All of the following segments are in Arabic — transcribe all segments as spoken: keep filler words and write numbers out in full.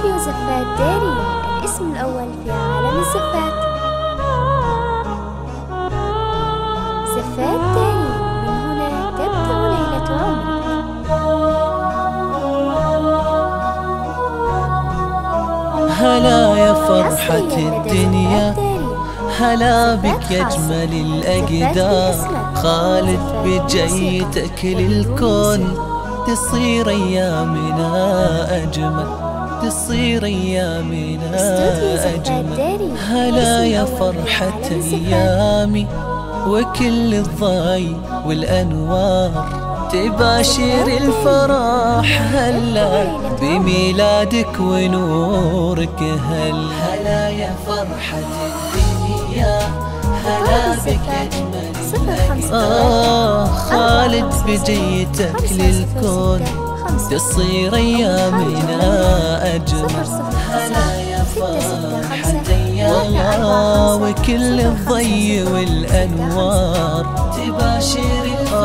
استوديو زفات داري، الاسم الأول في عالم الزفات. زفات داري، من هنا تبدأ ليلة عمرك. هلا يا فرحة الدنيا، هلا بك يا أجمل الأجدار. خالد بجيتك للكون تصير أيامنا أجمل، تصير أيامنا أجمل. هلا يا فرحة أيامي وكل الضي والأنوار، تباشر الفرح هلا بميلادك ونورك. هل هلا يا فرحة الدنيا، هلا بك أجمل الأجمل. آه خالد بجيتك للكون تصير أيامنا أجمل. هلا يا فرحة أيامنا وكل الضي والأنوار، تباشر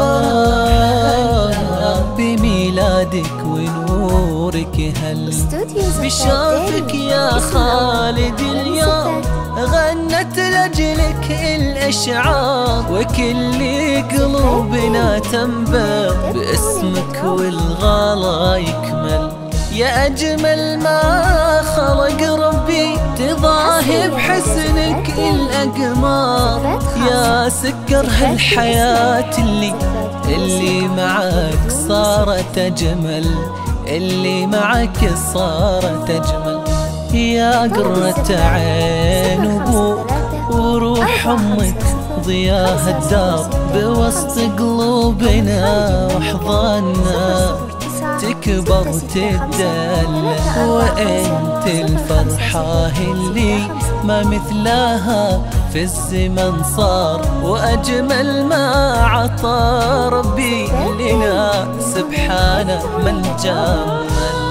الفرح بميلادك ونورك. هل بشافك يا خالد اليوم غنت لأجلك الأشعار، وكل قلوبنا تنبض باسمك والغلا يكمل. يا أجمل ما خلق ربي تضاهي بحسنك الأقمار، يا سكر هالحياة اللي اللي معك صارت أجمل، اللي معك صارت أجمل. يا قرة عين أبوك وروح أمك ضياها الدار، بوسط قلوبنا وأحضاننا تكبر وتدلل. وأنت الفرحة اللي ما مثلها في الزمن صار، وأجمل ما عطى ربي لنا سبحانه من جمل.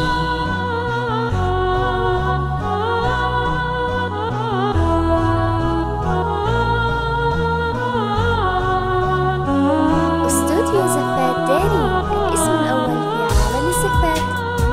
استوديو زفات داري، الاسم الأول في عالم الزفات.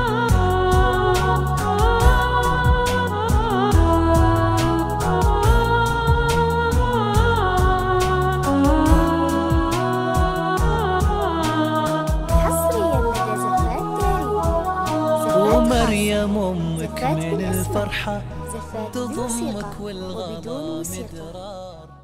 حصريا لدى زفات داري. ومريم أمك من الفرحة زفات تضمك موسيقى والغلا وبدون موسيقى. مدرار.